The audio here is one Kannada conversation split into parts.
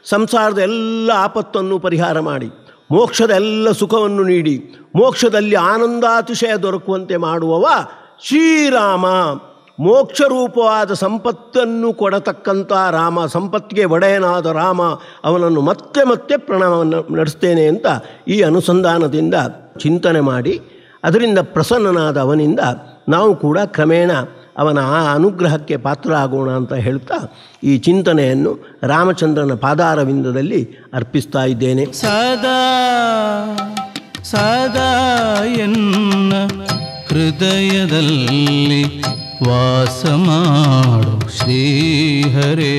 ಸಂಸಾರದ ಎಲ್ಲ ಆಪತ್ತನ್ನು ಪರಿಹಾರ ಮಾಡಿ ಮೋಕ್ಷದ ಎಲ್ಲ ಸುಖವನ್ನು ನೀಡಿ ಮೋಕ್ಷದಲ್ಲಿ ಆನಂದಾತಿಶಯ ದೊರಕುವಂತೆ ಮಾಡುವವ ಶ್ರೀರಾಮ. ಮೋಕ್ಷರೂಪವಾದ ಸಂಪತ್ತನ್ನು ಕೊಡತಕ್ಕಂಥ ರಾಮ, ಸಂಪತ್ತಿಗೆ ಒಡೆಯನಾದ ರಾಮ, ಅವನನ್ನು ಮತ್ತೆ ಮತ್ತೆ ಪ್ರಣಾಮವನ್ನು ನಡೆಸ್ತೇನೆ ಅಂತ ಈ ಅನುಸಂಧಾನದಿಂದ ಚಿಂತನೆ ಮಾಡಿ ಅದರಿಂದ ಪ್ರಸನ್ನನಾದ ಅವನಿಂದ ನಾವು ಕೂಡ ಕ್ರಮೇಣ ಅವನ ಆ ಅನುಗ್ರಹಕ್ಕೆ ಪಾತ್ರ ಆಗೋಣ ಅಂತ ಹೇಳ್ತಾ ಈ ಚಿಂತನೆಯನ್ನು ರಾಮಚಂದ್ರನ ಪಾದಾರವಿಂದದಲ್ಲಿ ಅರ್ಪಿಸ್ತಾ ಇದ್ದೇನೆ. ಸದಾ ಸದಾ ಎನ್ನ ಹೃದಯದಲ್ಲಿ ವಾಸ ಮಾಡು ಶ್ರೀಹರೇ.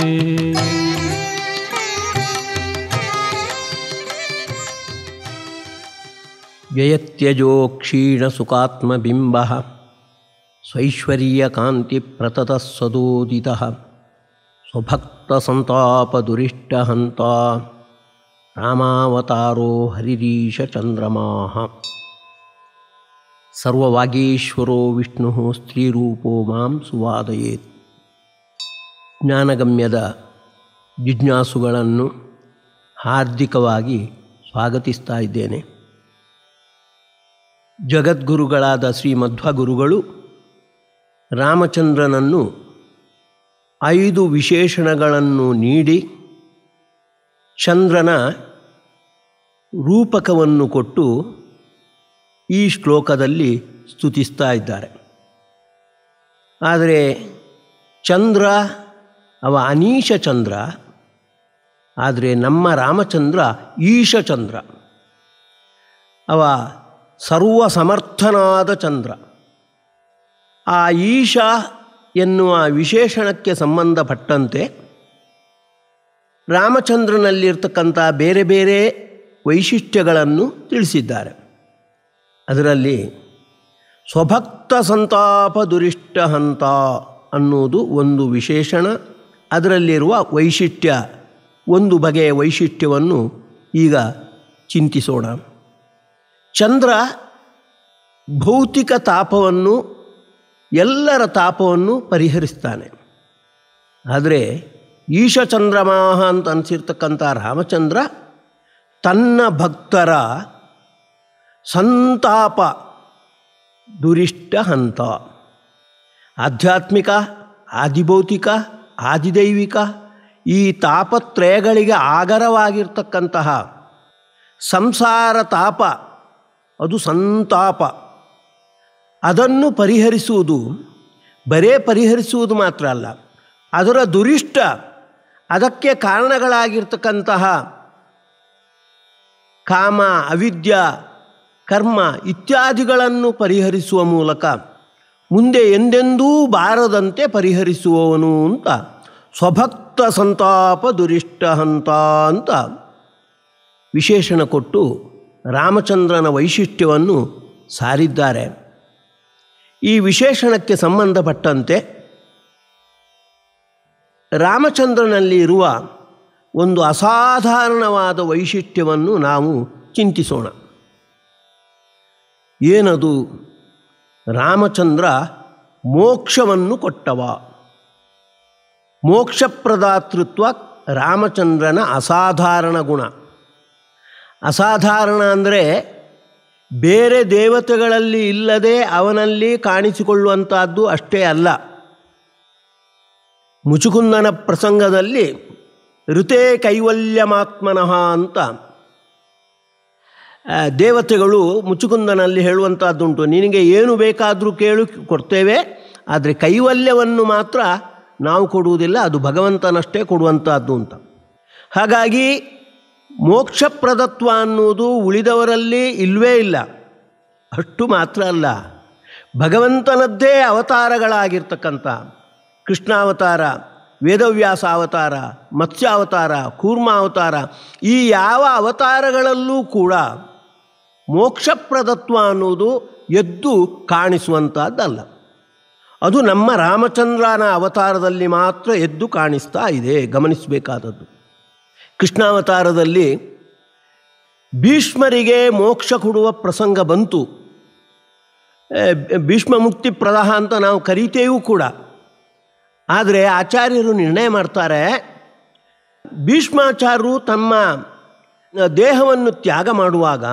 ವ್ಯಯತ್ಯಜೋ ಕ್ಷೀಣ ಸುಖಾತ್ಮಬಿಂಬ ಸ್ವೈಶ್ವರ್ಯಕಾಂತಿ ಪ್ರತತಃ ಸದೋದಿತಃ ಸ್ವಭಕ್ತ ಸಂತಾಪದುರಿಷ್ಟಹಂತ ರಾಮಾವತಾರೋ ಹರಿರೀಶ ಚಂದ್ರಮಾಃ. ಸರ್ವವಾಗೀಶ್ವರೋ ವಿಷ್ಣು ಸ್ತ್ರೀರೂಪೋ ಮಾಂ ಸುವಾದಯೇತ್. ಜ್ಞಾನಗಮ್ಯದ ಜಿಜ್ಞಾಸುಗಳನ್ನು ಹಾರ್ದಿಕವಾಗಿ ಸ್ವಾಗತಿಸ್ತಾ ಇದ್ದೇನೆ. ಜಗದ್ಗುರುಗಳಾದ ಶ್ರೀ ಮಧ್ವಗುರುಗಳು ರಾಮಚಂದ್ರನನ್ನು 5 ವಿಶೇಷಣಗಳನ್ನು ನೀಡಿ ಚಂದ್ರನ ರೂಪಕವನ್ನು ಕೊಟ್ಟು ಈ ಶ್ಲೋಕದಲ್ಲಿ ಸ್ತುತಿಸ್ತಾ ಇದ್ದಾರೆ. ಆದರೆ ಚಂದ್ರ ಅವ ಅನೀಶ ಚಂದ್ರ, ಆದರೆ ನಮ್ಮ ರಾಮಚಂದ್ರ ಈಶಚಂದ್ರ. ಅವ ಸರ್ವ ಸಮರ್ಥನಾದ ಚಂದ್ರ. ಆ ಈಶ ಎನ್ನುವ ವಿಶೇಷಣಕ್ಕೆ ಸಂಬಂಧಪಟ್ಟಂತೆ ರಾಮಚಂದ್ರನಲ್ಲಿರ್ತಕ್ಕಂಥ ಬೇರೆ ಬೇರೆ ವೈಶಿಷ್ಟ್ಯಗಳನ್ನು ತಿಳಿಸಿದ್ದಾರೆ. ಅದರಲ್ಲಿ ಸ್ವಭಕ್ತ ಸಂತಾಪ ದುರಿಷ್ಟಹಂತ ಅನ್ನುವುದು ಒಂದು ವಿಶೇಷಣ. ಅದರಲ್ಲಿರುವ ವೈಶಿಷ್ಟ್ಯ, ಒಂದು ಬಗೆಯ ವೈಶಿಷ್ಟ್ಯವನ್ನು ಈಗ ಚಿಂತಿಸೋಣ. ಚಂದ್ರ ಭೌತಿಕ ತಾಪವನ್ನು, ಎಲ್ಲರ ತಾಪವನ್ನು ಪರಿಹರಿಸ್ತಾನೆ. ಆದರೆ ಈಶಚಂದ್ರಮಾಹ ಅಂತ ಅನಿಸಿರ್ತಕ್ಕಂಥ ರಾಮಚಂದ್ರ ತನ್ನ ಭಕ್ತರ ಸಂತಾಪ ದುರಿಷ್ಟಹಂತ. ಆಧ್ಯಾತ್ಮಿಕ, ಆದಿಭೌತಿಕ, ಆದಿದೈವಿಕ ಈ ತಾಪತ್ರಯಗಳಿಗೆ ಆಗರವಾಗಿರ್ತಕ್ಕಂತಹ ಸಂಸಾರ ತಾಪ, ಅದು ಸಂತಾಪ. ಅದನ್ನು ಪರಿಹರಿಸುವುದು, ಬರೇ ಪರಿಹರಿಸುವುದು ಮಾತ್ರ ಅಲ್ಲ, ಅದರ ದುರಿಷ್ಟ, ಅದಕ್ಕೆ ಕಾರಣಗಳಾಗಿರ್ತಕ್ಕಂತಹ ಕಾಮ, ಅವಿದ್ಯ, ಕರ್ಮ ಇತ್ಯಾದಿಗಳನ್ನು ಪರಿಹರಿಸುವ ಮೂಲಕ ಮುಂದೆ ಎಂದೆಂದೂ ಬಾರದಂತೆ ಪರಿಹರಿಸುವವನು ಅಂತ ಸ್ವಭಕ್ತ ಸಂತಾಪ ದುರಿಷ್ಟಹಂತ ಅಂತ ವಿಶೇಷಣ ಕೊಟ್ಟು ರಾಮಚಂದ್ರನ ವೈಶಿಷ್ಟ್ಯವನ್ನು ಸಾರಿದ್ದಾರೆ. ಈ ವಿಶೇಷಣಕ್ಕೆ ಸಂಬಂಧಪಟ್ಟಂತೆ ರಾಮಚಂದ್ರನಲ್ಲಿ ಇರುವ ಒಂದು ಅಸಾಧಾರಣವಾದ ವೈಶಿಷ್ಟ್ಯವನ್ನು ನಾವು ಚಿಂತಿಸೋಣ. ಏನದು? ರಾಮಚಂದ್ರ ಮೋಕ್ಷವನ್ನು ಕೊಟ್ಟವ. ಮೋಕ್ಷಪ್ರದಾತೃತ್ವ ರಾಮಚಂದ್ರನ ಅಸಾಧಾರಣ ಗುಣ. ಅಸಾಧಾರಣ ಅಂದರೆ ಬೇರೆ ದೇವತೆಗಳಲ್ಲಿ ಇಲ್ಲದೆ ಅವನಲ್ಲಿ ಕಾಣಿಸಿಕೊಳ್ಳುವಂಥದ್ದು ಅಷ್ಟೇ ಅಲ್ಲ. ಮುಚುಕುಂದನ ಪ್ರಸಂಗದಲ್ಲಿ ಋತೆ ಕೈವಲ್ಯಮಾತ್ಮನಃ ಅಂತ ದೇವತೆಗಳು ಮುಚುಕುಂದನಲ್ಲಿ ಹೇಳುವಂಥದ್ದುಂಟು. ನಿನಗೆ ಏನು ಬೇಕಾದರೂ ಕೇಳು, ಕೊಡ್ತೇವೆ, ಆದರೆ ಕೈವಲ್ಯವನ್ನು ಮಾತ್ರ ನಾವು ಕೊಡುವುದಿಲ್ಲ, ಅದು ಭಗವಂತನಷ್ಟೇ ಕೊಡುವಂಥದ್ದು ಅಂತ. ಹಾಗಾಗಿ ಮೋಕ್ಷಪ್ರದತ್ವ ಅನ್ನುವುದು ಉಳಿದವರಲ್ಲಿ ಇಲ್ಲವೇ ಇಲ್ಲ. ಅಷ್ಟು ಮಾತ್ರ ಅಲ್ಲ, ಭಗವಂತನದ್ದೇ ಅವತಾರಗಳಾಗಿರ್ತಕ್ಕಂಥ ಕೃಷ್ಣಾವತಾರ, ವೇದವ್ಯಾಸ ಅವತಾರ, ಮತ್ಸ್ಯಾವತಾರ, ಕೂರ್ಮಾವತಾರ, ಈ ಯಾವ ಅವತಾರಗಳಲ್ಲೂ ಕೂಡ ಮೋಕ್ಷಪ್ರದತ್ವ ಅನ್ನುವುದು ಎದ್ದು ಕಾಣಿಸುವಂಥದ್ದಲ್ಲ. ಅದು ನಮ್ಮ ರಾಮಚಂದ್ರನ ಅವತಾರದಲ್ಲಿ ಮಾತ್ರ ಎದ್ದು ಕಾಣಿಸ್ತಾ ಇದೆ, ಗಮನಿಸಬೇಕಾದದ್ದು. ಕೃಷ್ಣಾವತಾರದಲ್ಲಿ ಭೀಷ್ಮರಿಗೆ ಮೋಕ್ಷ ಕೊಡುವ ಪ್ರಸಂಗ ಬಂತು. ಭೀಷ್ಮ ಮುಕ್ತಿ ಪ್ರದಾಹ ಅಂತ ನಾವು ಕರೀತೇವೂ ಕೂಡ. ಆದರೆ ಆಚಾರ್ಯರು ನಿರ್ಣಯ ಮಾಡ್ತಾರೆ, ಭೀಷ್ಮಾಚಾರ್ಯರು ತಮ್ಮ ದೇಹವನ್ನು ತ್ಯಾಗ ಮಾಡುವಾಗ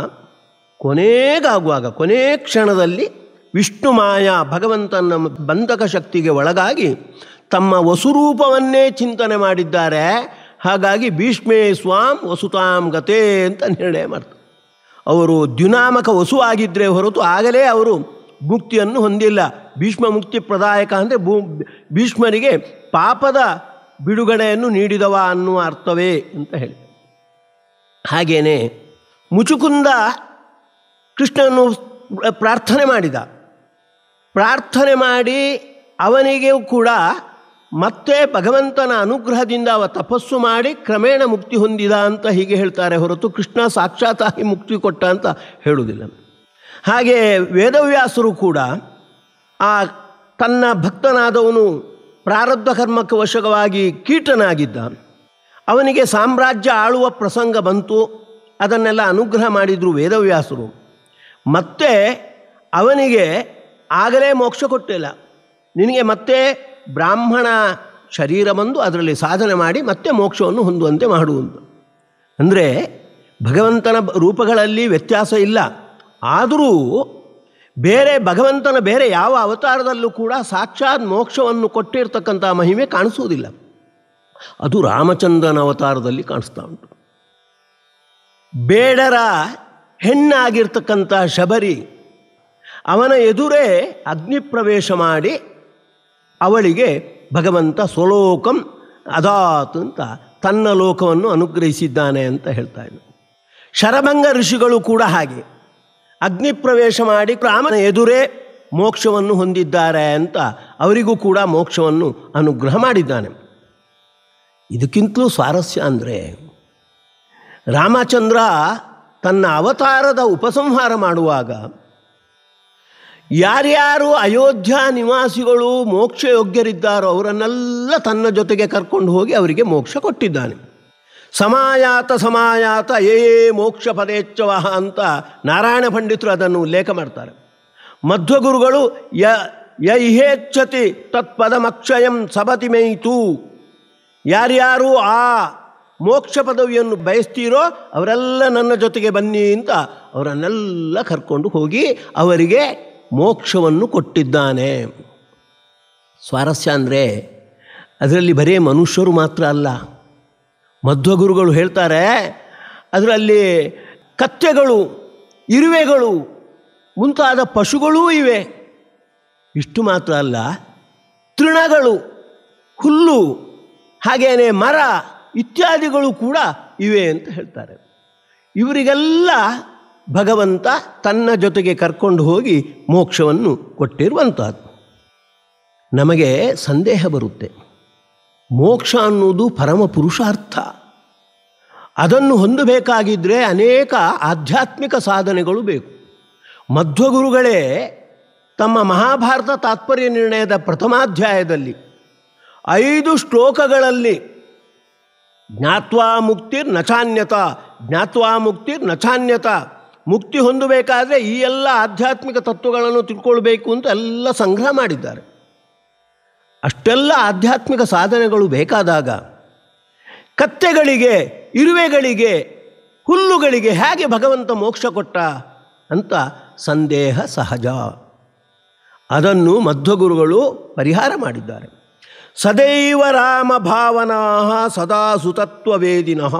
ಕೊನೆ ಕ್ಷಣದಲ್ಲಿ ವಿಷ್ಣು ಮಾಯಾ ಭಗವಂತನ ಬಂಧಕ ಶಕ್ತಿಗೆ ಒಳಗಾಗಿ ತಮ್ಮ ವಸುರೂಪವನ್ನೇ ಚಿಂತನೆ ಮಾಡಿದ್ದಾರೆ. ಹಾಗಾಗಿ ಭೀಷ್ಮೇ ಸ್ವಾಂ ವಸುತಾಂ ಗತೆ ಅಂತ ನಿರ್ಣಯ ಮಾಡ್ತಾರೆ. ಅವರು ದ್ಯುನಾಮಕ ವಸು ಆಗಿದ್ದರೆ ಹೊರತು ಆಗಲೇ ಅವರು ಮುಕ್ತಿಯನ್ನು ಹೊಂದಿಲ್ಲ. ಭೀಷ್ಮ ಮುಕ್ತಿ ಪ್ರದಾಯಕ ಅಂದರೆ ಭೀಷ್ಮರಿಗೆ ಪಾಪದ ಬಿಡುಗಡೆಯನ್ನು ನೀಡಿದವ ಅನ್ನುವ ಅರ್ಥವೇ ಅಂತ ಹೇಳಿ. ಹಾಗೇನೆ ಮುಚುಕುಂದ ಕೃಷ್ಣನು ಪ್ರಾರ್ಥನೆ ಮಾಡಿದ. ಪ್ರಾರ್ಥನೆ ಮಾಡಿ ಅವನಿಗೆ ಕೂಡ ಮತ್ತೆ ಭಗವಂತನ ಅನುಗ್ರಹದಿಂದ ಅವ ತಪಸ್ಸು ಮಾಡಿ ಕ್ರಮೇಣ ಮುಕ್ತಿ ಹೊಂದಿದ ಅಂತ ಹೀಗೆ ಹೇಳ್ತಾರೆ ಹೊರತು ಕೃಷ್ಣ ಸಾಕ್ಷಾತ್ತಾಗಿ ಮುಕ್ತಿ ಕೊಟ್ಟ ಅಂತ ಹೇಳುವುದಿಲ್ಲ. ಹಾಗೆ ವೇದವ್ಯಾಸರು ಕೂಡ ತನ್ನ ಭಕ್ತನಾದವನು ಪ್ರಾರಬ್ಧ ಕರ್ಮಕ್ಕೆ ವಶವಾಗಿ ಕೀಟನಾಗಿದ್ದ. ಅವನಿಗೆ ಸಾಮ್ರಾಜ್ಯ ಆಳುವ ಪ್ರಸಂಗ ಬಂತು. ಅದನ್ನೆಲ್ಲ ಅನುಗ್ರಹ ಮಾಡಿದರು ವೇದವ್ಯಾಸರು. ಮತ್ತೆ ಅವನಿಗೆ ಆಗಲೇ ಮೋಕ್ಷ ಕೊಟ್ಟಿಲ್ಲ. ನಿನಗೆ ಮತ್ತೆ ಬ್ರಾಹ್ಮಣ ಶರೀರ ಬಂದು ಅದರಲ್ಲಿ ಸಾಧನೆ ಮಾಡಿ ಮತ್ತೆ ಮೋಕ್ಷವನ್ನು ಹೊಂದುವಂತೆ ಮಾಡುವುದು. ಅಂದರೆ ಭಗವಂತನ ರೂಪಗಳಲ್ಲಿ ವ್ಯತ್ಯಾಸ ಇಲ್ಲ. ಆದರೂ ಭಗವಂತನ ಬೇರೆ ಯಾವ ಅವತಾರದಲ್ಲೂ ಕೂಡ ಸಾಕ್ಷಾತ್ ಮೋಕ್ಷವನ್ನು ಕೊಟ್ಟಿರ್ತಕ್ಕಂಥ ಮಹಿಮೆ ಕಾಣಿಸುವುದಿಲ್ಲ. ಅದು ರಾಮಚಂದ್ರನ ಅವತಾರದಲ್ಲಿ ಕಾಣಿಸ್ತಾ ಉಂಟು. ಬೇಡರ ಹೆಣ್ಣಾಗಿರ್ತಕ್ಕಂಥ ಶಬರಿ ಅವನ ಎದುರೇ ಅಗ್ನಿ ಪ್ರವೇಶ ಮಾಡಿ ಅವಳಿಗೆ ಭಗವಂತ ಸ್ವಲೋಕಂ ಅದಾತ್ ಅಂತ ತನ್ನ ಲೋಕವನ್ನು ಅನುಗ್ರಹಿಸಿದ್ದಾನೆ ಅಂತ ಹೇಳ್ತಾ ಇದ್ದ. ಶರಭಂಗ ಋಷಿಗಳು ಕೂಡ ಹಾಗೆ ಅಗ್ನಿ ಪ್ರವೇಶ ಮಾಡಿ ರಾಮನ ಎದುರೇ ಮೋಕ್ಷವನ್ನು ಹೊಂದಿದ್ದಾರೆ ಅಂತ ಅವರಿಗೂ ಕೂಡ ಮೋಕ್ಷವನ್ನು ಅನುಗ್ರಹ ಮಾಡಿದ್ದಾನೆ. ಇದಕ್ಕಿಂತಲೂ ಸ್ವಾರಸ್ಯ ಅಂದರೆ ರಾಮಚಂದ್ರ ತನ್ನ ಅವತಾರದ ಉಪಸಂಹಾರ ಮಾಡುವಾಗ ಯಾರ್ಯಾರು ಅಯೋಧ್ಯ ನಿವಾಸಿಗಳು ಮೋಕ್ಷ ಯೋಗ್ಯರಿದ್ದಾರೋ ಅವರನ್ನೆಲ್ಲ ತನ್ನ ಜೊತೆಗೆ ಕರ್ಕೊಂಡು ಹೋಗಿ ಅವರಿಗೆ ಮೋಕ್ಷ ಕೊಟ್ಟಿದ್ದಾನೆ. ಸಮಾಯಾತ ಯೇ ಮೋಕ್ಷ ಪದೇಚ್ಛವಃ ಅಂತ ನಾರಾಯಣ ಪಂಡಿತರು ಅದನ್ನು ಉಲ್ಲೇಖ ಮಾಡ್ತಾರೆ. ಮಧ್ವಗುರುಗಳು ಯಹೇಚ್ಛತಿ ತತ್ಪದಮಕ್ಷಯಂ ಸಬತಿ ಮೇಯ್ತು, ಯಾರ್ಯಾರು ಆ ಮೋಕ್ಷ ಪದವಿಯನ್ನು ಬಯಸ್ತೀರೋ ಅವರೆಲ್ಲ ನನ್ನ ಜೊತೆಗೆ ಬನ್ನಿ ಅಂತ ಅವರನ್ನೆಲ್ಲ ಕರ್ಕೊಂಡು ಹೋಗಿ ಅವರಿಗೆ ಮೋಕ್ಷವನ್ನು ಕೊಟ್ಟಿದ್ದಾನೆ. ಸ್ವಾರಸ್ಯ ಅಂದರೆ ಅದರಲ್ಲಿ ಬರೀ ಮನುಷ್ಯರು ಮಾತ್ರ ಅಲ್ಲ. ಮಧ್ವಗುರುಗಳು ಹೇಳ್ತಾರೆ ಅದರಲ್ಲಿ ಕತ್ತೆಗಳು, ಇರುವೆಗಳು ಮುಂತಾದ ಪಶುಗಳೂ ಇವೆ. ಇಷ್ಟು ಮಾತ್ರ ಅಲ್ಲ, ತೃಣಗಳು, ಹುಲ್ಲು, ಹಾಗೇನೆ ಮರ ಇತ್ಯಾದಿಗಳು ಕೂಡ ಇವೆ ಅಂತ ಹೇಳ್ತಾರೆ. ಇವರಿಗೆಲ್ಲ ಭಗವಂತ ತನ್ನ ಜೊತೆಗೆ ಕರ್ಕೊಂಡು ಹೋಗಿ ಮೋಕ್ಷವನ್ನು ಕೊಟ್ಟಿರುವಂಥದ್ದು. ನಮಗೆ ಸಂದೇಹ ಬರುತ್ತೆ, ಮೋಕ್ಷ ಅನ್ನುವುದು ಪರಮ ಪುರುಷಾರ್ಥ. ಅದನ್ನು ಹೊಂದಬೇಕಾಗಿದ್ದರೆ ಅನೇಕ ಆಧ್ಯಾತ್ಮಿಕ ಸಾಧನೆಗಳು ಬೇಕು. ಮಧ್ವಗುರುಗಳೇ ತಮ್ಮ ಮಹಾಭಾರತ ತಾತ್ಪರ್ಯ ನಿರ್ಣಯದ ಪ್ರಥಮಾಧ್ಯಾಯದಲ್ಲಿ 5 ಶ್ಲೋಕಗಳಲ್ಲಿ ಜ್ಞಾತ್ವಾ ಮುಕ್ತಿರ್ ನಚಾನ್ಯತ, ಜ್ಞಾತ್ವಾ ಮುಕ್ತಿರ್ ನಚಾನ್ಯತ, ಮುಕ್ತಿ ಹೊಂದಬೇಕಾದ್ರೆ ಈ ಎಲ್ಲ ಆಧ್ಯಾತ್ಮಿಕ ತತ್ವಗಳನ್ನು ತಿಳ್ಕೊಳ್ಬೇಕು ಅಂತ ಎಲ್ಲ ಸಂಗ್ರಹ ಮಾಡಿದ್ದಾರೆ. ಅಷ್ಟೆಲ್ಲ ಆಧ್ಯಾತ್ಮಿಕ ಸಾಧನೆಗಳು ಬೇಕಾದಾಗ ಕತ್ತೆಗಳಿಗೆ, ಇರುವೆಗಳಿಗೆ, ಹುಲ್ಲುಗಳಿಗೆ ಹೇಗೆ ಭಗವಂತ ಮೋಕ್ಷ ಕೊಟ್ಟ ಅಂತ ಸಂದೇಹ ಸಹಜ. ಅದನ್ನು ಮಧ್ವಗುರುಗಳು ಪರಿಹಾರ ಮಾಡಿದ್ದಾರೆ. ಸದೈವ ರಾಮ ಭಾವನಾ ಸದಾ ಸುತತ್ವವೇದಿನಃ.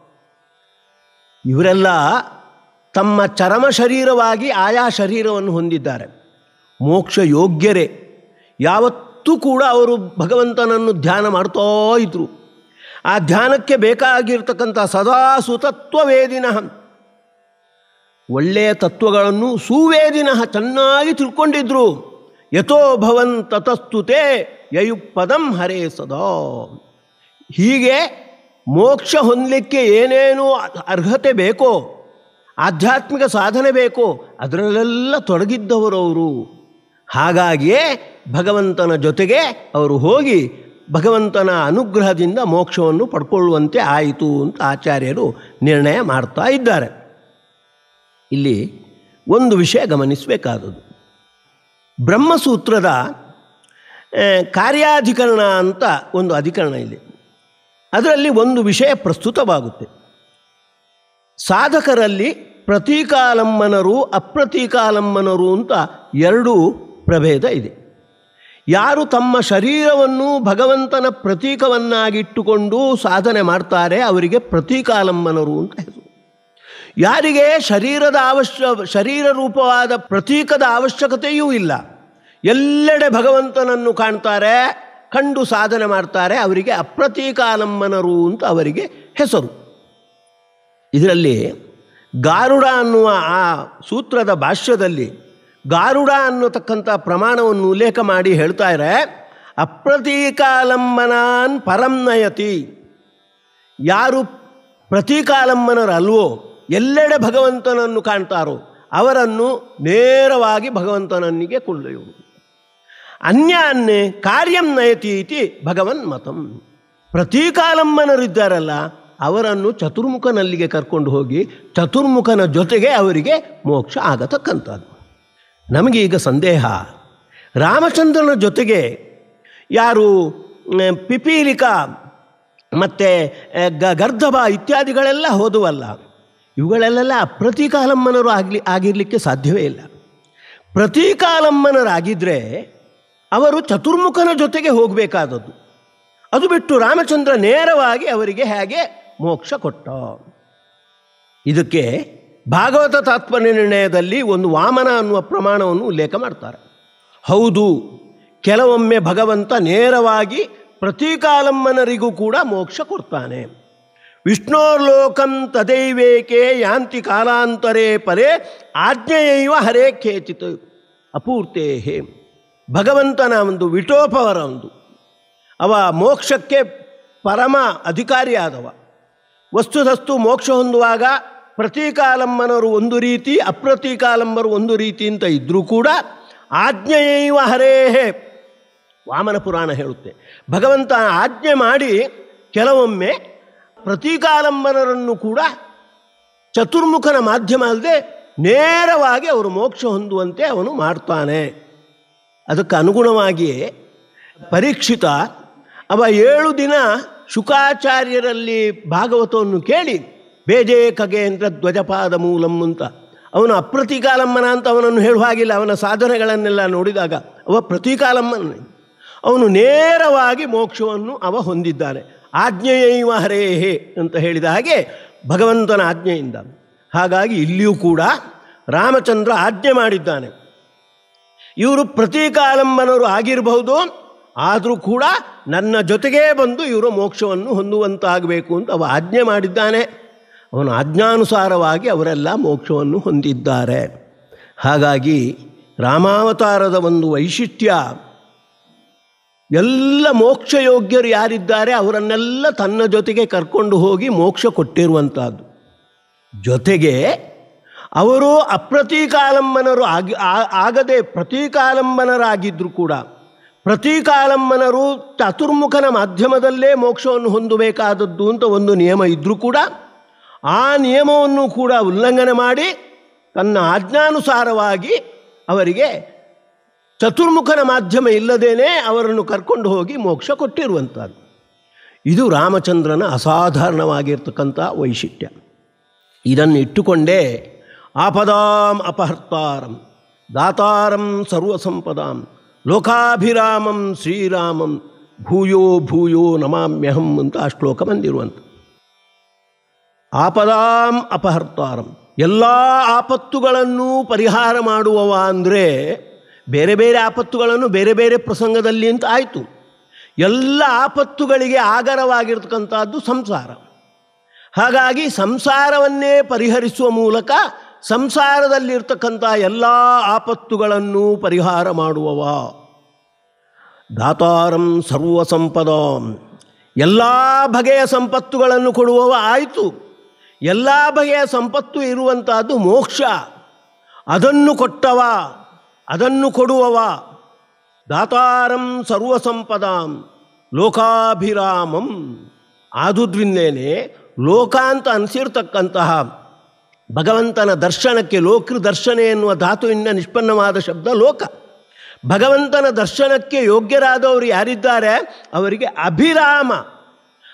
ಇವರೆಲ್ಲ ತಮ್ಮ ಚರಮ ಶರೀರವಾಗಿ ಆಯಾ ಶರೀರವನ್ನು ಹೊಂದಿದ್ದಾರೆ. ಮೋಕ್ಷ ಯೋಗ್ಯರೇ. ಯಾವತ್ತೂ ಕೂಡ ಅವರು ಭಗವಂತನನ್ನು ಧ್ಯಾನ ಮಾಡ್ತಾ ಇದ್ರು. ಆ ಧ್ಯಾನಕ್ಕೆ ಬೇಕಾಗಿರ್ತಕ್ಕಂಥ ಸದಾ ಸುತತ್ವವೇದಿನಃ, ಒಳ್ಳೆಯ ತತ್ವಗಳನ್ನು ಸುವೇದಿನಃ ಚೆನ್ನಾಗಿ ತಿಳ್ಕೊಂಡಿದ್ರು. ಯಥೋ ಭವನ್ ತತಸ್ತುತೆ ಯಯುಪದಂ ಹರೇ ಸದಾ. ಹೀಗೆ ಮೋಕ್ಷ ಹೊಂದಲಿಕ್ಕೆ ಏನೇನು ಅರ್ಹತೆ ಬೇಕೋ, ಆಧ್ಯಾತ್ಮಿಕ ಸಾಧನೆ ಬೇಕೋ ಅದರಲ್ಲೆಲ್ಲ ತೊಡಗಿದ್ದವರವರು. ಹಾಗಾಗಿಯೇ ಭಗವಂತನ ಜೊತೆಗೆ ಅವರು ಹೋಗಿ ಭಗವಂತನ ಅನುಗ್ರಹದಿಂದ ಮೋಕ್ಷವನ್ನು ಪಡ್ಕೊಳ್ಳುವಂತೆ ಆಯಿತು ಅಂತ ಆಚಾರ್ಯರು ನಿರ್ಣಯ ಮಾಡ್ತಾ ಇದ್ದಾರೆ. ಇಲ್ಲಿ ಒಂದು ವಿಷಯ ಗಮನಿಸಬೇಕಾದದ್ದು, ಬ್ರಹ್ಮಸೂತ್ರದ ಕಾರ್ಯಾಧಿಕರಣ ಅಂತ ಒಂದು ಅಧಿಕರಣ ಇದೆ. ಅದರಲ್ಲಿ ಒಂದು ವಿಷಯ ಪ್ರಸ್ತುತವಾಗುತ್ತೆ. ಸಾಧಕರಲ್ಲಿ ಪ್ರತೀಕಾಲಂಬನರು ಅಪ್ರತೀಕಾಲಂಬನರು ಅಂತ ಎರಡು ಪ್ರಭೇದ ಇದೆ. ಯಾರು ತಮ್ಮ ಶರೀರವನ್ನು ಭಗವಂತನ ಪ್ರತೀಕವನ್ನಾಗಿಟ್ಟುಕೊಂಡು ಸಾಧನೆ ಮಾಡ್ತಾರೆ ಅವರಿಗೆ ಪ್ರತೀಕಾಲಂಬನರು ಅಂತ ಹೆಸರು. ಯಾರಿಗೆ ಶರೀರ ರೂಪವಾದ ಪ್ರತೀಕದ ಅವಶ್ಯಕತೆಯೂ ಇಲ್ಲ, ಎಲ್ಲೆಡೆ ಭಗವಂತನನ್ನು ಕಾಣ್ತಾರೆ, ಕಂಡು ಸಾಧನೆ ಮಾಡ್ತಾರೆ, ಅವರಿಗೆ ಅಪ್ರತೀಕಾಲಂಬನರು ಅಂತ ಅವರಿಗೆ ಹೆಸರು. ಇದರಲ್ಲಿ ಗಾರುಡ ಅನ್ನುವ ಆ ಸೂತ್ರದ ಭಾಷ್ಯದಲ್ಲಿ ಗಾರುಡ ಅನ್ನತಕ್ಕಂಥ ಪ್ರಮಾಣವನ್ನು ಉಲ್ಲೇಖ ಮಾಡಿ ಹೇಳ್ತಾರೆ, ಅಪ್ರತೀಕಾಲಂಬನಾನ್ ಪರಂ ನಯತಿ. ಯಾರು ಪ್ರತೀಕಾಲಂಬನರಲ್ವೋ, ಎಲ್ಲೆಡೆ ಭಗವಂತನನ್ನು ಕಾಣ್ತಾರೋ ಅವರನ್ನು ನೇರವಾಗಿ ಭಗವಂತನನ್ನಿಗೆ ಕೊಳ್ಳೆಯುವುದು. ಅನ್ಯಾನ್ನೇ ಕಾರ್ಯಂ ನಯತಿ ಇತಿ ಭಗವನ್ ಮತಂ. ಪ್ರತೀಕಾಲಂಬನರಿದ್ದಾರಲ್ಲ ಅವರನ್ನು ಚತುರ್ಮುಖನಲ್ಲಿಗೆ ಕರ್ಕೊಂಡು ಹೋಗಿ ಚತುರ್ಮುಖನ ಜೊತೆಗೆ ಅವರಿಗೆ ಮೋಕ್ಷ ಆಗತಕ್ಕಂಥದ್ದು. ನಮಗೀಗ ಸಂದೇಹ, ರಾಮಚಂದ್ರನ ಜೊತೆಗೆ ಯಾರು ಪಿಪೀಲಿಕ ಮತ್ತು ಗರ್ಧಭ ಇತ್ಯಾದಿಗಳೆಲ್ಲ ಹೋದುವಲ್ಲ, ಇವುಗಳೆಲ್ಲ ಅಪ್ರತೀಕಾಲಂಬನರು ಆಗಿರಲಿಕ್ಕೆ ಸಾಧ್ಯವೇ ಇಲ್ಲ. ಪ್ರತೀಕಾಲಂಬನರಾಗಿದ್ದರೆ ಅವರು ಚತುರ್ಮುಖನ ಜೊತೆಗೆ ಹೋಗಬೇಕಾದದ್ದು. ಅದು ಬಿಟ್ಟು ರಾಮಚಂದ್ರ ನೇರವಾಗಿ ಅವರಿಗೆ ಹೇಗೆ ಮೋಕ್ಷ ಕೊಟ್ಟ. ಇದಕ್ಕೆ ಭಾಗವತ ತಾತ್ಪರ್ಯ ನಿರ್ಣಯದಲ್ಲಿ ಒಂದು ವಾಮನ ಅನ್ನುವ ಪ್ರಮಾಣವನ್ನು ಉಲ್ಲೇಖ ಮಾಡ್ತಾರೆ. ಹೌದು, ಕೆಲವೊಮ್ಮೆ ಭಗವಂತ ನೇರವಾಗಿ ಪ್ರತೀಕಾಲಂಬನರಿಗೂ ಕೂಡ ಮೋಕ್ಷ ಕೊಡ್ತಾನೆ. ವಿಷ್ಣೋರ್ಲೋಕಂ ತದೈವೇಕೆ ಯಾಂತಿ ಕಾಲಾಂತರೇ ಪರೇ ಆಜ್ಞೆಯೈವ ಹರೇ ಖೇಚಿತ್ ಅಪೂರ್ತೇಹೇ. ಭಗವಂತನ ಒಂದು ವಿಟೋಪವರ ಒಂದು ಅವ ಮೋಕ್ಷಕ್ಕೆ ಪರಮ ಅಧಿಕಾರಿಯಾದವ. ವಸ್ತುತಸ್ತು ಮೋಕ್ಷ ಹೊಂದುವಾಗ ಪ್ರತೀಕಾಲಂಬನರು ಒಂದು ರೀತಿ, ಅಪ್ರತೀಕಾಲಂಬರು ಒಂದು ರೀತಿ ಅಂತ ಇದ್ದರೂ ಕೂಡ ಆಜ್ಞೆಯೈವ ಹರೇಹೇ, ವಾಮನ ಪುರಾಣ ಹೇಳುತ್ತೆ, ಭಗವಂತ ಆಜ್ಞೆ ಮಾಡಿ ಕೆಲವೊಮ್ಮೆ ಪ್ರತೀಕಾಲಂಬನರನ್ನು ಕೂಡ ಚತುರ್ಮುಖನ ಮಾಧ್ಯಮ ಅಲ್ಲದೆ ನೇರವಾಗಿ ಅವರು ಮೋಕ್ಷ ಹೊಂದುವಂತೆ ಅವನು ಮಾಡ್ತಾನೆ. ಅದಕ್ಕೆ ಅನುಗುಣವಾಗಿಯೇ ಪರೀಕ್ಷಿತ ಅವ 7 ದಿನ ಶುಕಾಚಾರ್ಯರಲ್ಲಿ ಭಾಗವತವನ್ನು ಕೇಳಿ ಬೇಜೆ ಖಗೇಂದ್ರ ಧ್ವಜಪಾದ ಮೂಲಂ ಅಂತ, ಅವನು ಅಪ್ರತೀಕಾಲಂಬನ ಅಂತ ಅವನನ್ನು ಹೇಳುವ ಹಾಗಿಲ್ಲ. ಅವನ ಸಾಧನೆಗಳನ್ನೆಲ್ಲ ನೋಡಿದಾಗ ಅವ ಪ್ರತೀಕಾಲಂಬನ, ಅವನು ನೇರವಾಗಿ ಮೋಕ್ಷವನ್ನು ಅವ ಹೊಂದಿದ್ದಾನೆ. ಆಜ್ಞೆಯೈವ ಹರೇಹೇ ಅಂತ ಹೇಳಿದ ಹಾಗೆ ಭಗವಂತನ ಆಜ್ಞೆಯಿಂದ. ಹಾಗಾಗಿ ಇಲ್ಲಿಯೂ ಕೂಡ ರಾಮಚಂದ್ರ ಆಜ್ಞೆ ಮಾಡಿದ್ದಾನೆ. ಇವರು ಪ್ರತೀಕಾಲಂಬನರು ಆಗಿರಬಹುದು, ಆದರೂ ಕೂಡ ನನ್ನ ಜೊತೆಗೇ ಬಂದು ಇವರು ಮೋಕ್ಷವನ್ನು ಹೊಂದುವಂತಾಗಬೇಕು ಅಂತ ಅವ ಆಜ್ಞೆ ಮಾಡಿದ್ದಾನೆ. ಅವನ ಆಜ್ಞಾನುಸಾರವಾಗಿ ಅವರೆಲ್ಲ ಮೋಕ್ಷವನ್ನು ಹೊಂದಿದ್ದಾರೆ. ಹಾಗಾಗಿ ರಾಮಾವತಾರದ ಒಂದು ವೈಶಿಷ್ಟ್ಯ, ಎಲ್ಲ ಮೋಕ್ಷಯೋಗ್ಯರು ಯಾರಿದ್ದಾರೆ ಅವರನ್ನೆಲ್ಲ ತನ್ನ ಜೊತೆಗೆ ಕರ್ಕೊಂಡು ಹೋಗಿ ಮೋಕ್ಷ ಕೊಟ್ಟಿರುವಂಥದ್ದು. ಜೊತೆಗೆ ಅವರು ಅಪ್ರತೀಕಾಲಂಬನರು ಆಗದೆ ಪ್ರತೀಕಾಲಂಬನರಾಗಿದ್ದರೂ ಕೂಡ, ಪ್ರತೀಕಾಲಂಬನರು ಚತುರ್ಮುಖನ ಮಾಧ್ಯಮದಲ್ಲೇ ಮೋಕ್ಷವನ್ನು ಹೊಂದಬೇಕಾದದ್ದು ಅಂತ ಒಂದು ನಿಯಮ ಇದ್ದರೂ ಕೂಡ ಆ ನಿಯಮವನ್ನು ಕೂಡ ಉಲ್ಲಂಘನೆ ಮಾಡಿ ತನ್ನ ಆಜ್ಞಾನುಸಾರವಾಗಿ ಅವರಿಗೆ ಚತುರ್ಮುಖನ ಮಾಧ್ಯಮ ಇಲ್ಲದೇನೆ ಅವರನ್ನು ಕರ್ಕೊಂಡು ಹೋಗಿ ಮೋಕ್ಷ ಕೊಟ್ಟಿರುವಂಥದ್ದು. ಇದು ರಾಮಚಂದ್ರನ ಅಸಾಧಾರಣವಾಗಿರ್ತಕ್ಕಂಥ ವೈಶಿಷ್ಟ್ಯ. ಇದನ್ನು ಇಟ್ಟುಕೊಂಡೇ ಆಪದಾಂ ಅಪಹರ್ತಾರಂ ದಾತಾರಂ ಸರ್ವಸಂಪದಾಂ ಲೋಕಾಭಿರಾಮಂ ಶ್ರೀರಾಮಂ ಭೂಯೋ ಭೂಯೋ ನಮಾಮ್ಯಹಂ ಅಂತ ಆ ಶ್ಲೋಕ ಬಂದಿರುವಂಥ. ಆಪದಾಂ ಅಪಹರ್ತಾರಂ, ಎಲ್ಲ ಆಪತ್ತುಗಳನ್ನು ಪರಿಹಾರ ಮಾಡುವವ ಅಂದರೆ ಬೇರೆ ಬೇರೆ ಆಪತ್ತುಗಳನ್ನು ಬೇರೆ ಬೇರೆ ಪ್ರಸಂಗದಲ್ಲಿ ಅಂತ ಆಯಿತು. ಎಲ್ಲ ಆಪತ್ತುಗಳಿಗೆ ಆಗರವಾಗಿರ್ತಕ್ಕಂಥದ್ದು ಸಂಸಾರ. ಹಾಗಾಗಿ ಸಂಸಾರವನ್ನೇ ಪರಿಹರಿಸುವ ಮೂಲಕ ಸಂಸಾರದಲ್ಲಿರ್ತಕ್ಕಂಥ ಎಲ್ಲ ಆಪತ್ತುಗಳನ್ನು ಪರಿಹಾರ ಮಾಡುವವ. ದಾತಾರಂ ಸರ್ವಸಂಪದಾಂ, ಎಲ್ಲ ಬಗೆಯ ಸಂಪತ್ತುಗಳನ್ನು ಕೊಡುವವ ಆಯಿತು. ಎಲ್ಲ ಬಗೆಯ ಸಂಪತ್ತು ಇರುವಂಥದ್ದು ಮೋಕ್ಷ, ಅದನ್ನು ಕೊಟ್ಟವ, ಅದನ್ನು ಕೊಡುವವ. ದಾತಾರಂ ಸರ್ವಸಂಪದಾಂ ಲೋಕಾಭಿರಾಮಂ. ಆದುದರಿಂದೇನೆ ಲೋಕ ಅಂತ ಅನಿಸಿರ್ತಕ್ಕಂತಹ ಭಗವಂತನ ದರ್ಶನಕ್ಕೆ, ಲೋಕೃ ದರ್ಶನ ಎನ್ನುವ ಧಾತುವಿನಿಂದ ನಿಷ್ಪನ್ನವಾದ ಶಬ್ದ ಲೋಕ. ಭಗವಂತನ ದರ್ಶನಕ್ಕೆ ಯೋಗ್ಯರಾದವರು ಯಾರಿದ್ದಾರೆ ಅವರಿಗೆ ಅಭಿರಾಮ.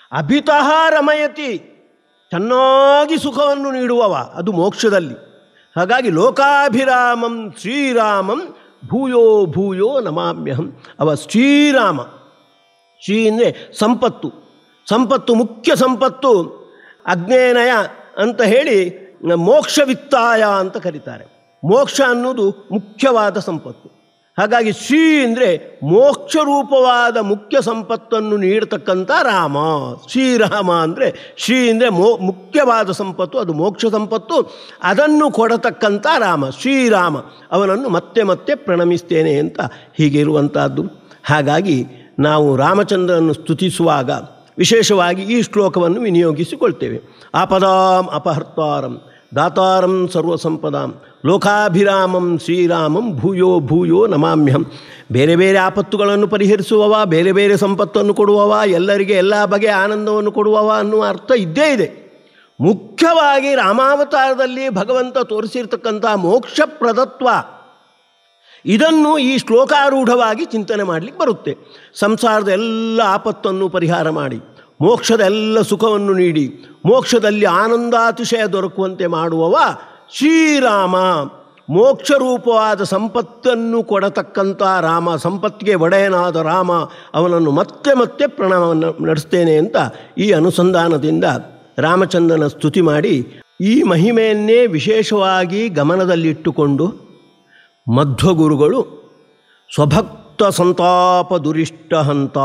ಅಭಿತಃ ರಮಯತಿ, ಚೆನ್ನಾಗಿ ಸುಖವನ್ನು ನೀಡುವವ, ಅದು ಮೋಕ್ಷದಲ್ಲಿ. ಹಾಗಾಗಿ ಲೋಕಾಭಿರಾಮಂ ಶ್ರೀರಾಮಂ ಭೂಯೋ ಭೂಯೋ ನಮಾಮ್ಯಹಂ. ಅವ ಶ್ರೀರಾಮ. ಶ್ರೀ ಅಂದರೆ ಸಂಪತ್ತು. ಸಂಪತ್ತು, ಮುಖ್ಯ ಸಂಪತ್ತು ಅಜ್ಞೇನಯ ಅಂತ ಹೇಳಿ ಮೋಕ್ಷವಿತ್ತಾಯ ಅಂತ ಕರೀತಾರೆ. ಮೋಕ್ಷ ಅನ್ನೋದು ಮುಖ್ಯವಾದ ಸಂಪತ್ತು. ಹಾಗಾಗಿ ಶ್ರೀ ಅಂದರೆ ಮೋಕ್ಷರೂಪವಾದ ಮುಖ್ಯ ಸಂಪತ್ತನ್ನು ನೀಡತಕ್ಕಂಥ ರಾಮ. ಶ್ರೀರಾಮ ಅಂದರೆ ಶ್ರೀ ಅಂದರೆ ಮುಖ್ಯವಾದ ಸಂಪತ್ತು, ಅದು ಮೋಕ್ಷ ಸಂಪತ್ತು, ಅದನ್ನು ಕೊಡತಕ್ಕಂಥ ರಾಮ ಶ್ರೀರಾಮ. ಅವನನ್ನು ಮತ್ತೆ ಮತ್ತೆ ಪ್ರಣಮಿಸ್ತೇನೆ ಅಂತ ಹೀಗಿರುವಂಥದ್ದು. ಹಾಗಾಗಿ ನಾವು ರಾಮಚಂದ್ರನನ್ನು ಸ್ತುತಿಸುವಾಗ ವಿಶೇಷವಾಗಿ ಈ ಶ್ಲೋಕವನ್ನು ವಿನಿಯೋಗಿಸಿಕೊಳ್ತೇವೆ. ಆಪದಾಂ ಅಪಹರ್ತಾರಂ ದಾತಾರಂ ಸರ್ವಸಂಪದಾಂ ಲೋಕಾಭಿರಾಮಂ ಶ್ರೀರಾಮಂ ಭೂಯೋ ಭೂಯೋ ನಮಾಮ್ಯಹಂ. ಬೇರೆ ಬೇರೆ ಆಪತ್ತುಗಳನ್ನು ಪರಿಹರಿಸುವವ, ಬೇರೆ ಬೇರೆ ಸಂಪತ್ತನ್ನು ಕೊಡುವವ, ಎಲ್ಲರಿಗೆ ಎಲ್ಲ ಬಗೆಯ ಆನಂದವನ್ನು ಕೊಡುವವ ಅನ್ನುವ ಅರ್ಥ ಇದ್ದೇ ಇದೆ. ಮುಖ್ಯವಾಗಿ ರಾಮಾವತಾರದಲ್ಲಿ ಭಗವಂತ ತೋರಿಸಿರ್ತಕ್ಕಂಥ ಮೋಕ್ಷಪ್ರದತ್ವ, ಇದನ್ನು ಈ ಶ್ಲೋಕಾರೂಢವಾಗಿ ಚಿಂತನೆ ಮಾಡಲಿಕ್ಕೆ ಬರುತ್ತೆ. ಸಂಸಾರದ ಎಲ್ಲ ಆಪತ್ತನ್ನು ಪರಿಹಾರ ಮಾಡಿ, ಮೋಕ್ಷದ ಎಲ್ಲ ಸುಖವನ್ನು ನೀಡಿ, ಮೋಕ್ಷದಲ್ಲಿ ಆನಂದಾತಿಶಯ ದೊರಕುವಂತೆ ಮಾಡುವವ ಶ್ರೀರಾಮ. ಮೋಕ್ಷರೂಪವಾದ ಸಂಪತ್ತನ್ನು ಕೊಡತಕ್ಕಂಥ ರಾಮ, ಸಂಪತ್ತಿಗೆ ಒಡೆಯನಾದ ರಾಮ, ಅವನನ್ನು ಮತ್ತೆ ಮತ್ತೆ ಪ್ರಣಾಮವನ್ನು ನಡೆಸ್ತೇನೆ ಅಂತ ಈ ಅನುಸಂಧಾನದಿಂದ ರಾಮಚಂದ್ರನ ಸ್ತುತಿ ಮಾಡಿ, ಈ ಮಹಿಮೆಯನ್ನೇ ವಿಶೇಷವಾಗಿ ಗಮನದಲ್ಲಿಟ್ಟುಕೊಂಡು ಮಧ್ವಗುರುಗಳು ಸ್ವಭಕ್ತ ಸಂತಾಪ ದುರಿಷ್ಟಹಂತ,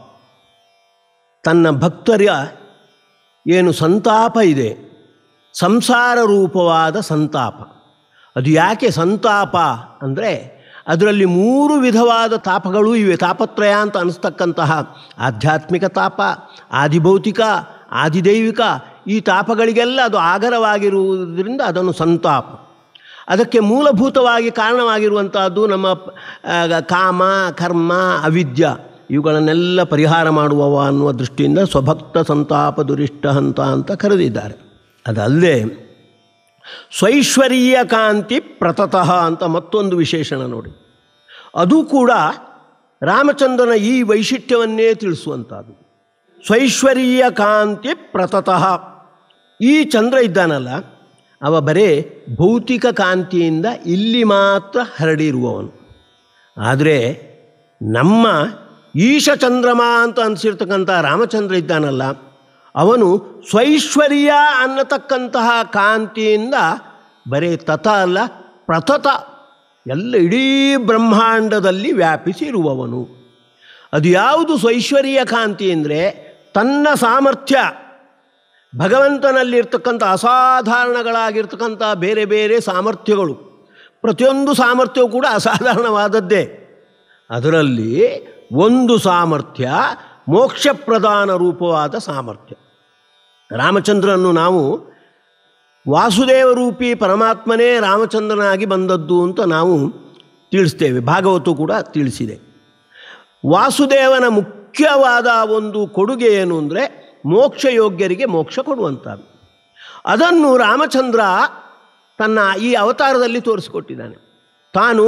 ತನ್ನ ಭಕ್ತರ ಏನು ಸಂತಾಪ ಇದೆ, ಸಂಸಾರ ರೂಪವಾದ ಸಂತಾಪ, ಅದು ಯಾಕೆ ಸಂತಾಪ ಅಂದರೆ ಅದರಲ್ಲಿ 3 ವಿಧವಾದ ತಾಪಗಳೂ ಇವೆ. ತಾಪತ್ರಯ ಅಂತ ಅನಿಸ್ತಕ್ಕಂತಹ ಆಧ್ಯಾತ್ಮಿಕ ತಾಪ, ಆದಿಭೌತಿಕ, ಆದಿದೈವಿಕ, ಈ ತಾಪಗಳಿಗೆಲ್ಲ ಅದು ಆಗರವಾಗಿರುವುದರಿಂದ ಅದನ್ನು ಸಂತಾಪ. ಅದಕ್ಕೆ ಮೂಲಭೂತವಾಗಿ ಕಾರಣವಾಗಿರುವಂಥದ್ದು ನಮ್ಮ ಕಾಮ, ಕರ್ಮ, ಅವಿದ್ಯ, ಇವುಗಳನ್ನೆಲ್ಲ ಪರಿಹಾರ ಮಾಡುವವ ಅನ್ನುವ ದೃಷ್ಟಿಯಿಂದ ಸ್ವಭಕ್ತ ಸಂತಾಪ ದುರಿಷ್ಟಹಂತ ಅಂತ ಕರೆದಿದ್ದಾರೆ. ಅದಲ್ಲದೆ ಸ್ವೈಶ್ವರ್ಯ ಕಾಂತಿ ಪ್ರತತಃ ಅಂತ ಮತ್ತೊಂದು ವಿಶೇಷಣ ನೋಡಿ. ಅದು ಕೂಡ ರಾಮಚಂದ್ರನ ಈ ವೈಶಿಷ್ಟ್ಯವನ್ನೇ ತಿಳಿಸುವಂಥದ್ದು. ಸ್ವೈಶ್ವರ್ಯ ಕಾಂತಿ ಪ್ರತತಃ. ಈ ಚಂದ್ರ ಇದ್ದಾನಲ್ಲ, ಅವ ಬರೇ ಭೌತಿಕ ಕಾಂತಿಯಿಂದ ಇಲ್ಲಿ ಮಾತ್ರ ಹರಡಿರುವವನು. ಆದರೆ ನಮ್ಮ ಈಶಚಂದ್ರಮ ಅಂತ ಅನಿಸಿರ್ತಕ್ಕಂಥ ರಾಮಚಂದ್ರ ಇದ್ದಾನಲ್ಲ, ಅವನು ಸ್ವೈಶ್ವರ್ಯ ಅನ್ನತಕ್ಕಂತಹ ಕಾಂತಿಯಿಂದ ಬರೇ ತತ ಅಲ್ಲ, ಪ್ರತತ, ಎಲ್ಲ ಇಡೀ ಬ್ರಹ್ಮಾಂಡದಲ್ಲಿ ವ್ಯಾಪಿಸಿರುವವನು. ಅದು ಯಾವುದು ಸ್ವೈಶ್ವರ್ಯ ಕಾಂತಿ ಅಂದರೆ ತನ್ನ ಸಾಮರ್ಥ್ಯ, ಭಗವಂತನಲ್ಲಿರ್ತಕ್ಕಂಥ ಅಸಾಧಾರಣಗಳಾಗಿರ್ತಕ್ಕಂಥ ಬೇರೆ ಬೇರೆ ಸಾಮರ್ಥ್ಯಗಳು, ಪ್ರತಿಯೊಂದು ಸಾಮರ್ಥ್ಯವೂ ಕೂಡ ಅಸಾಧಾರಣವಾದದ್ದೇ. ಅದರಲ್ಲಿ ಒಂದು ಸಾಮರ್ಥ್ಯ ಮೋಕ್ಷಪ್ರಧಾನ ರೂಪವಾದ ಸಾಮರ್ಥ್ಯ. ರಾಮಚಂದ್ರನನ್ನು ನಾವು ವಾಸುದೇವರೂಪಿ ಪರಮಾತ್ಮನೇ ರಾಮಚಂದ್ರನಾಗಿ ಬಂದದ್ದು ಅಂತ ನಾವು ತಿಳಿಸ್ತೇವೆ. ಭಾಗವತ ಕೂಡ ತಿಳಿಸಿದೆ. ವಾಸುದೇವನ ಮುಖ್ಯವಾದ ಒಂದು ಕೊಡುಗೆ ಏನು ಅಂದರೆ ಮೋಕ್ಷಯೋಗ್ಯರಿಗೆ ಮೋಕ್ಷ ಕೊಡುವಂಥದ್ದು. ಅದನ್ನು ರಾಮಚಂದ್ರ ತನ್ನ ಈ ಅವತಾರದಲ್ಲಿ ತೋರಿಸಿಕೊಟ್ಟಿದ್ದಾನೆ. ತಾನು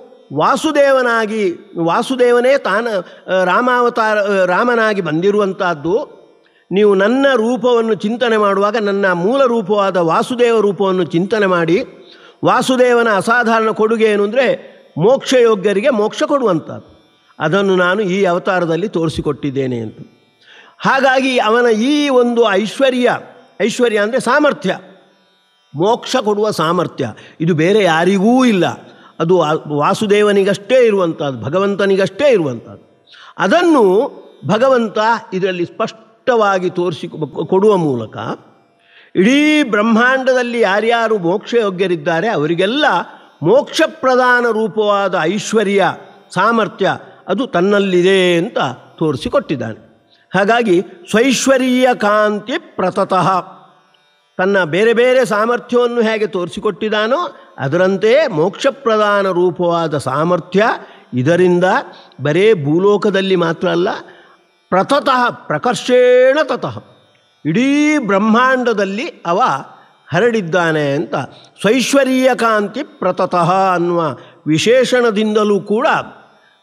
ವಾಸುದೇವನೇ ತಾನು ರಾಮನಾಗಿ ಬಂದಿರುವಂಥದ್ದು. ನೀವು ನನ್ನ ರೂಪವನ್ನು ಚಿಂತನೆ ಮಾಡುವಾಗ ನನ್ನ ಮೂಲ ರೂಪವಾದ ವಾಸುದೇವ ರೂಪವನ್ನು ಚಿಂತನೆ ಮಾಡಿ, ವಾಸುದೇವನ ಅಸಾಧಾರಣ ಕೊಡುಗೆ ಏನು ಅಂದರೆ ಮೋಕ್ಷಯೋಗ್ಯರಿಗೆ ಮೋಕ್ಷ ಕೊಡುವಂಥದ್ದು. ಅದನ್ನು ನಾನು ಈ ಅವತಾರದಲ್ಲಿ ತೋರಿಸಿಕೊಟ್ಟಿದ್ದೇನೆ ಅಂತ. ಹಾಗಾಗಿ ಅವನ ಈ ಒಂದು ಐಶ್ವರ್ಯ ಅಂದರೆ ಸಾಮರ್ಥ್ಯ, ಮೋಕ್ಷ ಕೊಡುವ ಸಾಮರ್ಥ್ಯ, ಇದು ಬೇರೆ ಯಾರಿಗೂ ಇಲ್ಲ. ಅದು ವಾಸುದೇವನಿಗಷ್ಟೇ ಇರುವಂಥದ್ದು, ಭಗವಂತನಿಗಷ್ಟೇ ಇರುವಂಥದ್ದು. ಅದನ್ನು ಭಗವಂತ ಇದರಲ್ಲಿ ಸ್ಪಷ್ಟವಾಗಿ ಕೊಡುವ ಮೂಲಕ ಇಡೀ ಬ್ರಹ್ಮಾಂಡದಲ್ಲಿ ಯಾರ್ಯಾರು ಮೋಕ್ಷಯೋಗ್ಯರಿದ್ದಾರೆ ಅವರಿಗೆಲ್ಲ ಮೋಕ್ಷಪ್ರಧಾನ ರೂಪವಾದ ಐಶ್ವರ್ಯ, ಸಾಮರ್ಥ್ಯ ಅದು ತನ್ನಲ್ಲಿದೆ ಅಂತ ತೋರಿಸಿಕೊಟ್ಟಿದ್ದಾನೆ. ಹಾಗಾಗಿ ಸ್ವೈಶ್ವರ್ಯ ಕಾಂತಿ ಪ್ರತತಃ, ತನ್ನ ಬೇರೆ ಬೇರೆ ಸಾಮರ್ಥ್ಯವನ್ನು ಹೇಗೆ ತೋರಿಸಿಕೊಟ್ಟಿದ್ದಾನೋ ಅದರಂತೆ ಮೋಕ್ಷಪ್ರಧಾನ ರೂಪವಾದ ಸಾಮರ್ಥ್ಯ ಇದರಿಂದ ಬರೇ ಭೂಲೋಕದಲ್ಲಿ ಮಾತ್ರ ಅಲ್ಲ, ಪ್ರತತಃ ಪ್ರಕರ್ಷೇಣ ತತಃ ಇಡೀ ಬ್ರಹ್ಮಾಂಡದಲ್ಲಿ ಅವ ಹರಡಿದ್ದಾನೆ ಅಂತ ಸ್ವೈಶ್ವರ್ಯ ಕಾಂತಿ ಪ್ರತತಃ ಅನ್ನುವ ವಿಶೇಷಣದಿಂದಲೂ ಕೂಡ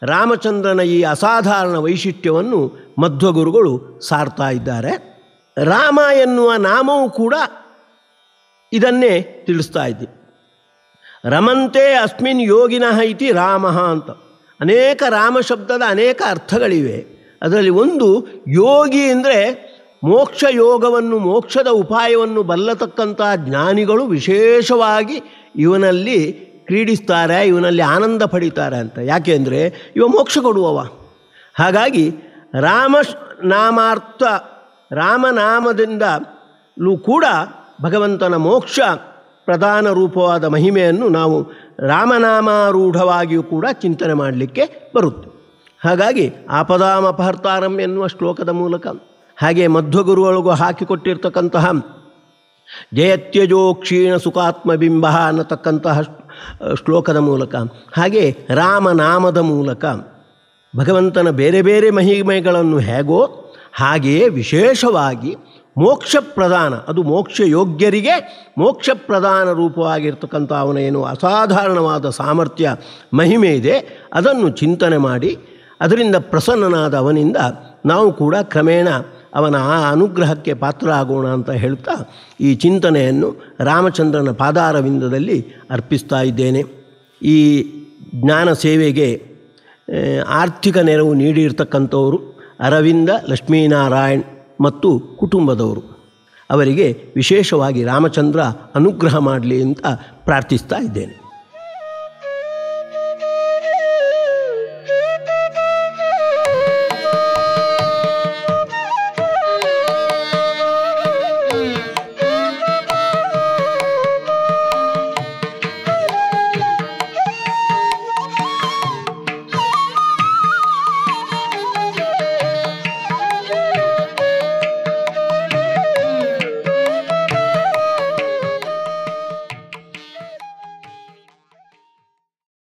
ರಾಮಚಂದ್ರನ ಈ ಅಸಾಧಾರಣ ವೈಶಿಷ್ಟ್ಯವನ್ನು ಮಧ್ವಗುರುಗಳು ಸಾರ್ತಾ ಇದ್ದಾರೆ. ರಾಮ ಎನ್ನುವ ನಾಮವೂ ಕೂಡ ಇದನ್ನೇ ತಿಳಿಸ್ತಾ ಇದ್ದೆ. ರಮಂತೆ ಅಸ್ಮಿನ್ ಯೋಗಿನಃ ಇತಿ ರಾಮಃ ಅಂತ ಅನೇಕ ರಾಮ ಶಬ್ದದ ಅನೇಕ ಅರ್ಥಗಳಿವೆ. ಅದರಲ್ಲಿ ಒಂದು ಯೋಗಿ ಅಂದರೆ ಮೋಕ್ಷ ಯೋಗವನ್ನು, ಮೋಕ್ಷದ ಉಪಾಯವನ್ನು ಬಲ್ಲತಕ್ಕಂಥ ಜ್ಞಾನಿಗಳು ವಿಶೇಷವಾಗಿ ಇವನಲ್ಲಿ ಕ್ರೀಡಿಸ್ತಾರೆ, ಇವನಲ್ಲಿ ಆನಂದ ಪಡೀತಾರೆ ಅಂತ. ಯಾಕೆ ಅಂದರೆ ಇವ ಮೋಕ್ಷ ಕೊಡುವವ. ಹಾಗಾಗಿ ರಾಮನಾಮಾರ್ಥ, ರಾಮನಾಮದಿಂದಲೂ ಕೂಡ ಭಗವಂತನ ಮೋಕ್ಷ ಪ್ರಧಾನ ರೂಪವಾದ ಮಹಿಮೆಯನ್ನು ನಾವು ರಾಮನಾಮಾರೂಢವಾಗಿಯೂ ಕೂಡ ಚಿಂತನೆ ಮಾಡಲಿಕ್ಕೆ ಬರುತ್ತೆ. ಹಾಗಾಗಿ ಆಪದಾಮಪಹರ್ತಾರಂ ಎನ್ನುವ ಶ್ಲೋಕದ ಮೂಲಕ, ಹಾಗೆ ಮಧ್ವಗುರುಗಳಿಗೂ ಹಾಕಿಕೊಟ್ಟಿರ್ತಕ್ಕಂತಹ ಜಯತ್ಯಜೋ ಕ್ಷೀಣ ಸುಖಾತ್ಮಬಿಂಬ ಅನ್ನತಕ್ಕಂತಹ ಶ್ಲೋಕದ ಮೂಲಕ, ಹಾಗೆ ರಾಮನಾಮದ ಮೂಲಕ ಭಗವಂತನ ಬೇರೆ ಬೇರೆ ಮಹಿಮೆಗಳನ್ನು ಹೇಗೋ ಹಾಗೆಯೇ ವಿಶೇಷವಾಗಿ ಮೋಕ್ಷ ಪ್ರಧಾನ, ಅದು ಮೋಕ್ಷ ಯೋಗ್ಯರಿಗೆ ಮೋಕ್ಷ ಪ್ರಧಾನ ರೂಪವಾಗಿರ್ತಕ್ಕಂಥ ಅವನ ಏನು ಅಸಾಧಾರಣವಾದ ಸಾಮರ್ಥ್ಯ ಮಹಿಮೆ ಇದೆ, ಅದನ್ನು ಚಿಂತನೆ ಮಾಡಿ ಅದರಿಂದ ಪ್ರಸನ್ನನಾದ ಅವನಿಂದ ನಾವು ಕೂಡ ಕ್ರಮೇಣ ಅವನ ಆ ಅನುಗ್ರಹಕ್ಕೆ ಪಾತ್ರ ಆಗೋಣ ಅಂತ ಹೇಳ್ತಾ ಈ ಚಿಂತನೆಯನ್ನು ರಾಮಚಂದ್ರನ ಪಾದಾರವಿಂದದಲ್ಲಿ ಅರ್ಪಿಸ್ತಾ ಇದ್ದೇನೆ. ಈ ಜ್ಞಾನ ಸೇವೆಗೆ ಆರ್ಥಿಕ ನೆರವು ನೀಡಿರ್ತಕ್ಕಂಥವರು ಅರವಿಂದ ಲಕ್ಷ್ಮೀನಾರಾಯಣ್ ಮತ್ತು ಕುಟುಂಬದವರು. ಅವರಿಗೆ ವಿಶೇಷವಾಗಿ ರಾಮಚಂದ್ರ ಅನುಗ್ರಹ ಮಾಡಲಿ ಅಂತ ಪ್ರಾರ್ಥಿಸ್ತಾ ಇದ್ದೇನೆ.